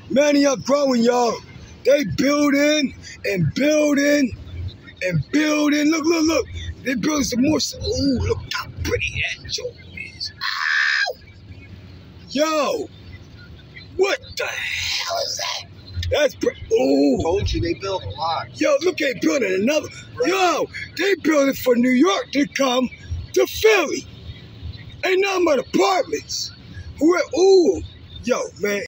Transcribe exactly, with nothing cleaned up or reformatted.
Many are growing, y'all. They building and building and building. Look, look, look. They building some more. Ooh, look how pretty that joint is. Ow! Yo, what the hell is that? That's pretty. Ooh. I told you they build a lot. Yo, look, they building another. Right. Yo, they building for New York to come to Philly. Ain't nothing but apartments. Who? Ooh, yo, man.